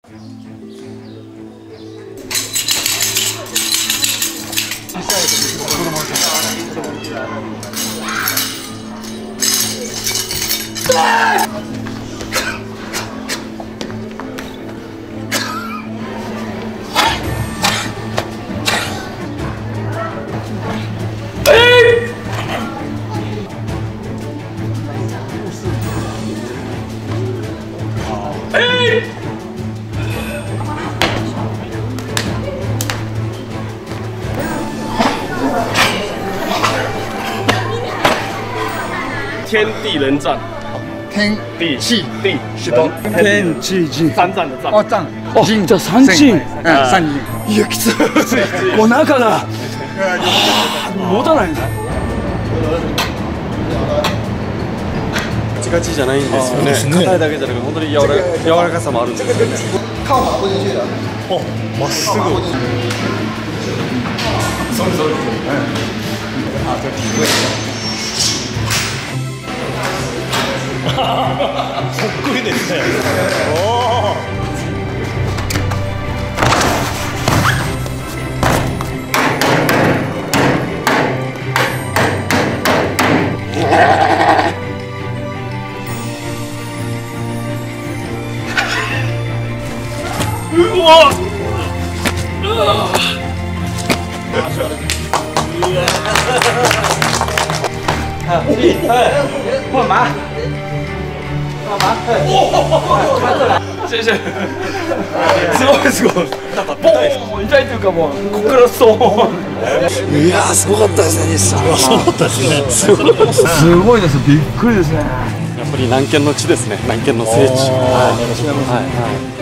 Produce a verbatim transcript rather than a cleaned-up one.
天地人战， 天地气地是的， 天地地三战的战。 哦战あ、じゃあ三陣。 嗯三陣。 いやきつい。もう中が持たないんだ。 ガチガチじゃないんですよね。硬いだけじゃなくて本当に柔ら柔らかさもあるんですよね。 靠马不进去的。 お、まっすぐ。 それそれ。嗯。あ、这体会。 そっくりですね。おお。うわ。うわ。 干嘛？干嘛？ 谢谢。すごいすごい。なんかボーン痛いというかもうここからそう。 いやーすごかったですね西さん。 すごかったですね。 すごいすごいです。びっくりですね。 やっぱり南県の地ですね。南県の聖地。はいはいはい。